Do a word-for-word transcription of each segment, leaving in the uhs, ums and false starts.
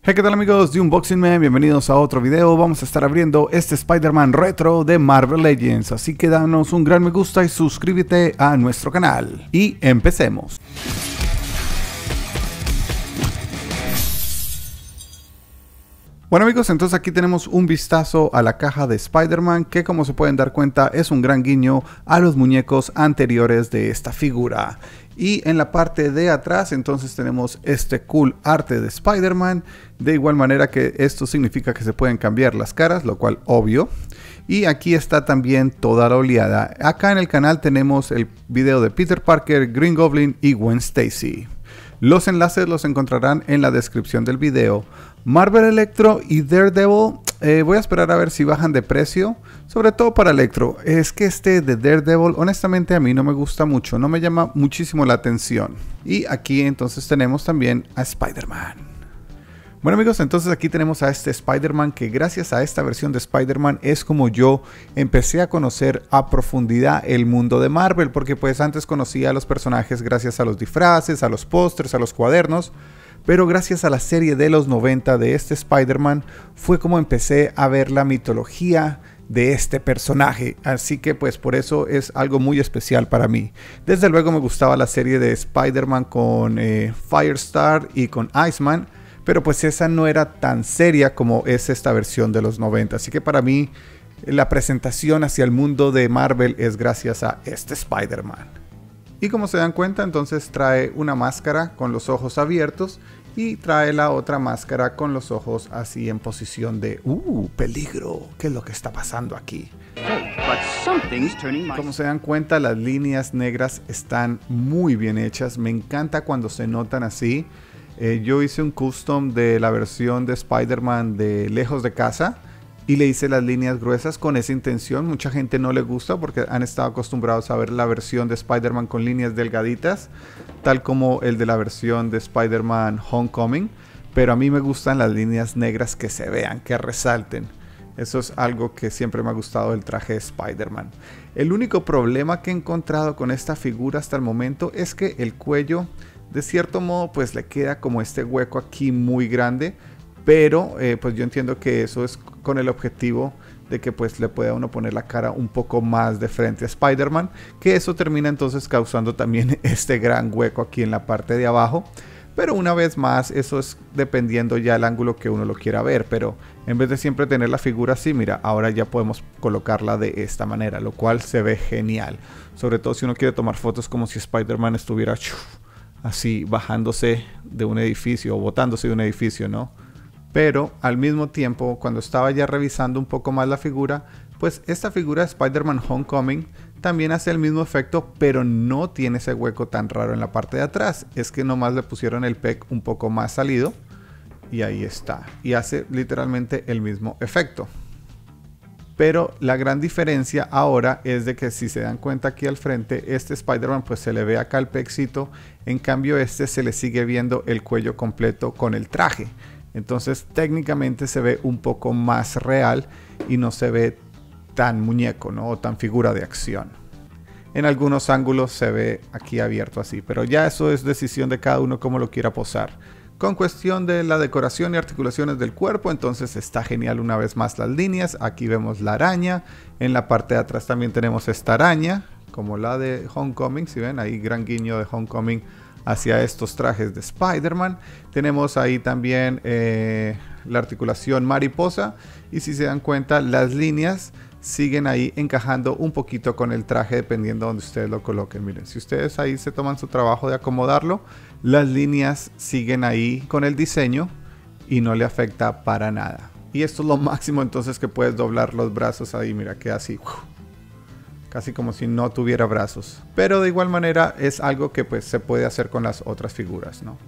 Hey, ¿qué tal amigos de Unboxing Man? Bienvenidos a otro video. Vamos a estar abriendo este Spider-Man retro de Marvel Legends. Así que danos un gran me gusta y suscríbete a nuestro canal. Y empecemos. Bueno amigos, entonces aquí tenemos un vistazo a la caja de Spider-Man que, como se pueden dar cuenta, es un gran guiño a los muñecos anteriores de esta figura. Y en la parte de atrás entonces tenemos este cool arte de Spider-Man. De igual manera que esto significa que se pueden cambiar las caras, lo cual obvio. Y aquí está también toda la oleada. Acá en el canal tenemos el video de Peter Parker, Green Goblin y Gwen Stacy. Los enlaces los encontrarán en la descripción del video. Marvel Electro y Daredevil, eh, voy a esperar a ver si bajan de precio, sobre todo para Electro. Es que este de Daredevil honestamente a mí no me gusta mucho, no me llama muchísimo la atención. Y aquí entonces tenemos también a Spider-Man. Bueno amigos, entonces aquí tenemos a este Spider-Man que gracias a esta versión de Spider-Man es como yo empecé a conocer a profundidad el mundo de Marvel, porque pues antes conocía a los personajes gracias a los disfraces, a los pósters, a los cuadernos. Pero gracias a la serie de los noventa de este Spider-Man fue como empecé a ver la mitología de este personaje. Así que pues por eso es algo muy especial para mí. Desde luego me gustaba la serie de Spider-Man con eh, Firestar y con Iceman. Pero pues esa no era tan seria como es esta versión de los noventa. Así que para mí la presentación hacia el mundo de Marvel es gracias a este Spider-Man. Y como se dan cuenta, entonces trae una máscara con los ojos abiertos y trae la otra máscara con los ojos así en posición de ¡Uh! ¡Peligro! ¿Qué es lo que está pasando aquí? Como se dan cuenta, las líneas negras están muy bien hechas. Me encanta cuando se notan así. Eh, yo hice un custom de la versión de Spider-Man de Lejos de Casa. Y le hice las líneas gruesas con esa intención. Mucha gente no le gusta porque han estado acostumbrados a ver la versión de Spider-Man con líneas delgaditas, tal como el de la versión de Spider-Man Homecoming. Pero a mí me gustan las líneas negras que se vean, que resalten. Eso es algo que siempre me ha gustado del traje de Spider-Man. El único problema que he encontrado con esta figura hasta el momento es que el cuello, de cierto modo, pues le queda como este hueco aquí muy grande. Pero eh, pues yo entiendo que eso es con el objetivo de que pues le pueda uno poner la cara un poco más de frente a Spider-Man, que eso termina entonces causando también este gran hueco aquí en la parte de abajo. Pero una vez más, eso es dependiendo ya el ángulo que uno lo quiera ver. Pero en vez de siempre tener la figura así, mira, ahora ya podemos colocarla de esta manera, lo cual se ve genial. Sobre todo si uno quiere tomar fotos como si Spider-Man estuviera así bajándose de un edificio o botándose de un edificio, ¿no? Pero al mismo tiempo, cuando estaba ya revisando un poco más la figura, pues esta figura de Spider-Man Homecoming también hace el mismo efecto, pero no tiene ese hueco tan raro en la parte de atrás. Es que nomás le pusieron el pec un poco más salido y ahí está. Y hace literalmente el mismo efecto. Pero la gran diferencia ahora es de que si se dan cuenta aquí al frente, este Spider-Man pues se le ve acá el pecito. En cambio este se le sigue viendo el cuello completo con el traje. Entonces técnicamente se ve un poco más real y no se ve tan muñeco, ¿no? O tan figura de acción. En algunos ángulos se ve aquí abierto así, pero ya eso es decisión de cada uno cómo lo quiera posar. Con cuestión de la decoración y articulaciones del cuerpo, entonces está genial una vez más las líneas. Aquí vemos la araña, en la parte de atrás también tenemos esta araña, como la de Homecoming, si ven ahí gran guiño de Homecoming hacia estos trajes de Spider-Man. Tenemos ahí también eh, la articulación mariposa y si se dan cuenta las líneas siguen ahí encajando un poquito con el traje dependiendo de donde ustedes lo coloquen. Miren, si ustedes ahí se toman su trabajo de acomodarlo, las líneas siguen ahí con el diseño y no le afecta para nada. Y esto es lo máximo entonces que puedes doblar los brazos ahí, mira, queda así. Casi como si no tuviera brazos. Pero de igual manera es algo que pues se puede hacer con las otras figuras, ¿no?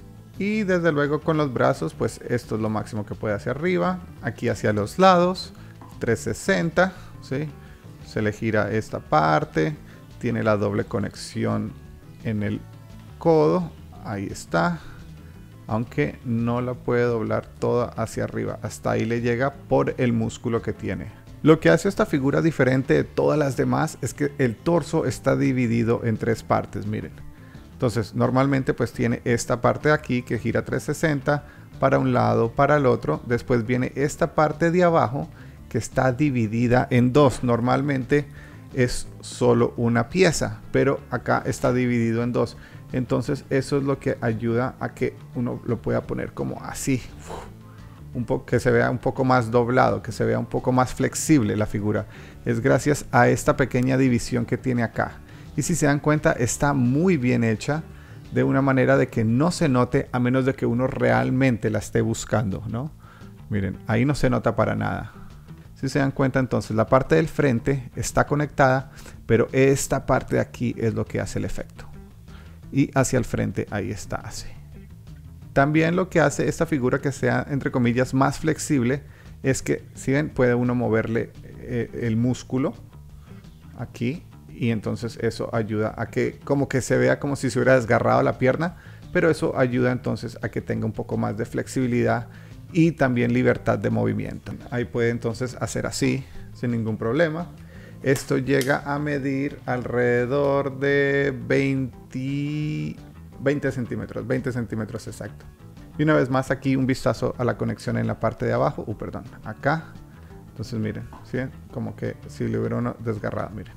Y desde luego con los brazos pues esto es lo máximo que puede hacia arriba. Aquí hacia los lados. trescientos sesenta, ¿sí? Se le gira esta parte. Tiene la doble conexión en el codo. Ahí está. Aunque no la puede doblar toda hacia arriba. Hasta ahí le llega por el músculo que tiene. Lo que hace esta figura diferente de todas las demás es que el torso está dividido en tres partes, miren. Entonces normalmente pues tiene esta parte de aquí que gira trescientos sesenta, para un lado, para el otro. Después viene esta parte de abajo que está dividida en dos. Normalmente es solo una pieza, pero acá está dividido en dos. Entonces eso es lo que ayuda a que uno lo pueda poner como así, un poco, que se vea un poco más doblado, que se vea un poco más flexible la figura. Es gracias a esta pequeña división que tiene acá. Y si se dan cuenta, está muy bien hecha, de una manera de que no se note, a menos de que uno realmente la esté buscando, ¿no? Miren, ahí no se nota para nada. Si se dan cuenta, entonces la parte del frente está conectada, pero esta parte de aquí es lo que hace el efecto. Y hacia el frente, ahí está así. También lo que hace esta figura que sea, entre comillas, más flexible, es que, si ven, puede uno moverle eh, el músculo aquí, y entonces eso ayuda a que como que se vea como si se hubiera desgarrado la pierna, pero eso ayuda entonces a que tenga un poco más de flexibilidad y también libertad de movimiento. Ahí puede entonces hacer así sin ningún problema. Esto llega a medir alrededor de veinte, veinte centímetros, veinte centímetros exacto. Y una vez más aquí un vistazo a la conexión en la parte de abajo, uh, perdón, acá. Entonces miren, ¿sí? Como que si le hubiera uno desgarrado, miren.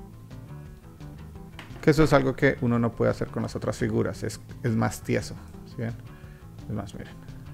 Que eso es algo que uno no puede hacer con las otras figuras, es, es más tieso, ¿sí? Es más, miren.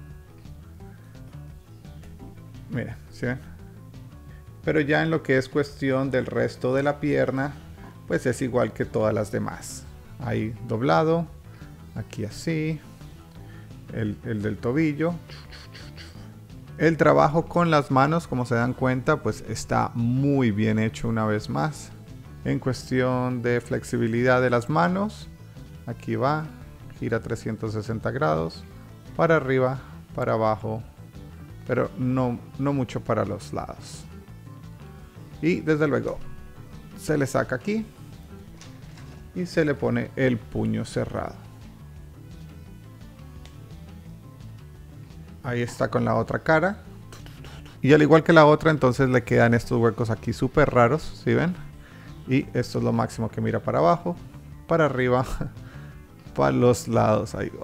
Miren, ¿sí? Pero ya en lo que es cuestión del resto de la pierna, pues es igual que todas las demás. Ahí doblado, aquí así, el, el del tobillo. El trabajo con las manos, como se dan cuenta, pues está muy bien hecho una vez más. En cuestión de flexibilidad de las manos, aquí va, gira trescientos sesenta grados, para arriba, para abajo, pero no, no mucho para los lados. Y desde luego se le saca aquí y se le pone el puño cerrado. Ahí está con la otra cara. Y al igual que la otra, entonces le quedan estos huecos aquí súper raros, ¿sí ven? Y esto es lo máximo que mira para abajo, para arriba, para los lados. Ahí.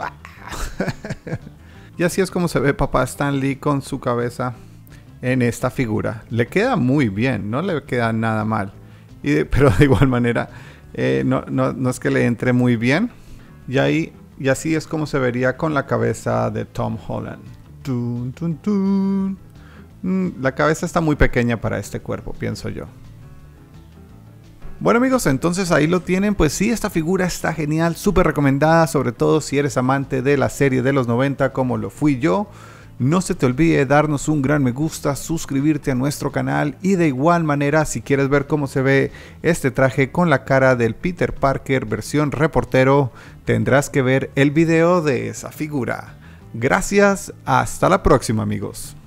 Y así es como se ve papá Stan Lee con su cabeza en esta figura. Le queda muy bien, no le queda nada mal. Y de, pero de igual manera, eh, no, no, no es que le entre muy bien. Y, ahí, y así es como se vería con la cabeza de Tom Holland. Tun, tun, tun. Mm, la cabeza está muy pequeña para este cuerpo, pienso yo. Bueno amigos, entonces ahí lo tienen. Pues sí, esta figura está genial, súper recomendada, sobre todo si eres amante de la serie de los noventa como lo fui yo. No se te olvide darnos un gran me gusta, suscribirte a nuestro canal y de igual manera si quieres ver cómo se ve este traje con la cara del Peter Parker versión reportero, tendrás que ver el video de esa figura. Gracias, hasta la próxima amigos.